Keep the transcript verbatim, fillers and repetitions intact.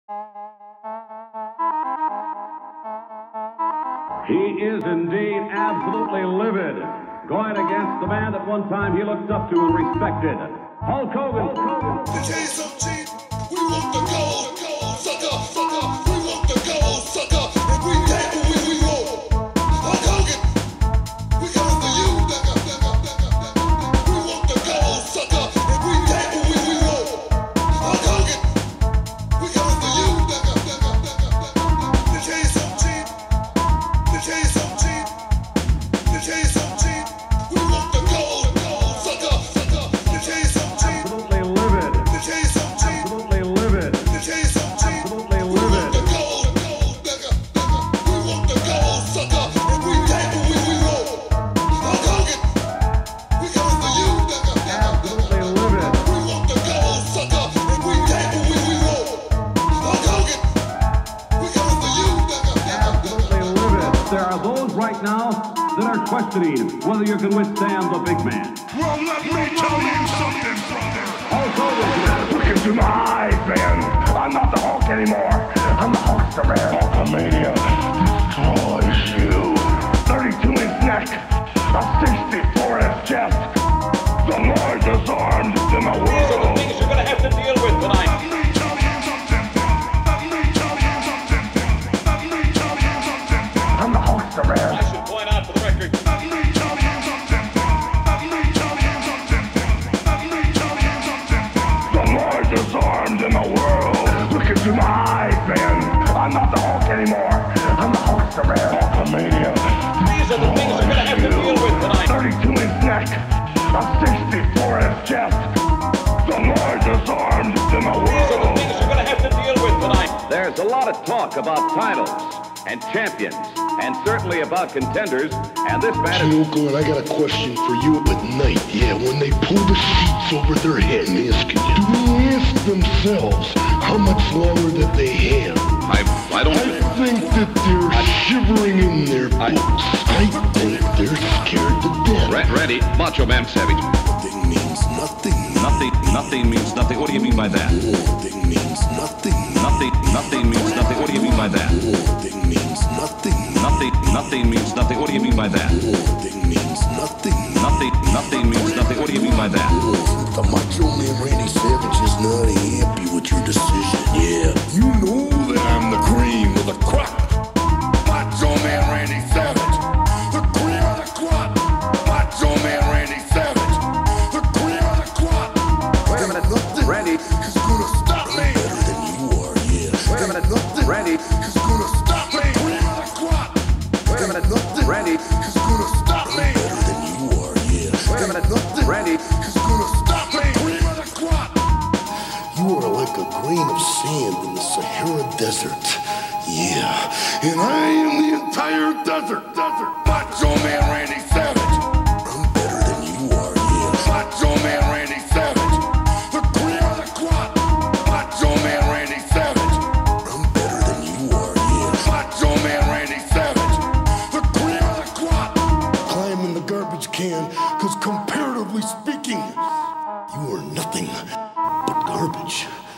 He is indeed absolutely livid, going against the man that one time he looked up to and respected, Hulk Hogan. Hulk Hogan. The J's so cheap, we want the gold, sucker, sucker, we want the gold, sucker, and we take what we, we want. Hulk Hogan, we coming for you, nigga, nigga, nigga, nigga. We want the gold, sucker, and we take what we, we want. Hulk Hogan, we coming for you, nigga, nigga, nigga, nigga. The J's so cheap, the J's so cheap, the J's so cheap, we want the gold, sucker, sucker, the J's so cheap. Absolutely livid. The J's so cheap. Absolutely livid. The J's so cheap. Absolutely We want livid. the gold, gold, nigga, nigga. We want the gold, sucker, and we take what we, we want. Hulk Hogan, we coming for you, nigga, nigga, Absolutely nigga. livid. We want the gold, sucker, and we take what we, we want. Hulk Hogan, we coming for you, nigga, nigga, Absolutely nigga. livid. There are those right now that are questioning whether you can withstand the big man. Well, let me tell you something, brother. Hulk Hogan. Look into my eyes, man. I'm not the Hulk anymore. I'm the Hulkster, man. Hulkamania destroys you. thirty-two inch neck, a sixty-four inch chest, the largest arms in the world. These are the things you're going to have to deal with tonight. Let me tell you something. Let me tell you something. Let me tell you something. I'm the Hulkster, man. I should point out for the record, Let me tell you something. Let me tell you something. Let me tell you something. The largest arms in the world. Look into my eyes, man. I'm not the Hulk anymore. I'm the Hulkster, man. Hulkamania. these are the things you're going to have to deal with tonight. thirty-two inch neck, a sixty-four inch chest, the largest arms in the These are the world. things you're going to have to deal with tonight. There's a lot of talk about titles and champions, and certainly about contenders, and this man is... Uncle, and I got a question for you. At night, yeah, when they pull the sheets over their head and asking you, do they ask themselves how much longer that they have? I, I don't... I think that they're shivering in their boots. I think they're scared to death. Ra- Randy, Macho Man Savage. Nothing means nothing. Nothing, nothing means nothing. What do you mean by that? Nothing means nothing. Nothing, nothing means nothing. What do you mean by that? Nothing means nothing. Nothing, nothing means nothing. What do you mean by that? Nothing means nothing. Nothing, nothing means nothing. What do you mean by that? The Macho Man Randy Savage is not happy with your decision. Yeah, you know that I'm the cream of the crop. Macho Man Randy Savage, the cream of the crop. Macho Man Randy Savage, the cream of the crop. Wait a minute, Nothing Randy. is gonna stop me. Better than you are, yeah. Wait a minute, Nothing Randy. is gonna stop me. The cream of the crop. Wait a minute, Nothing Randy. is gonna stop me. Better than you are, yeah. Wait a minute, Nothing Randy. is gonna stop me. The cream of the crop. You are like a grain of sand in the Sahara Desert. Yeah, and I am the entire desert. Desert. Macho Man Randy Savage. I'm better than you are, yeah. Macho Man Randy Savage. The cream of the crop. Macho Man Randy Savage. I'm better than you are, yeah. Macho Man Randy Savage. The cream of the crop. Climb in the garbage can, cause comparatively speaking, you are nothing but garbage.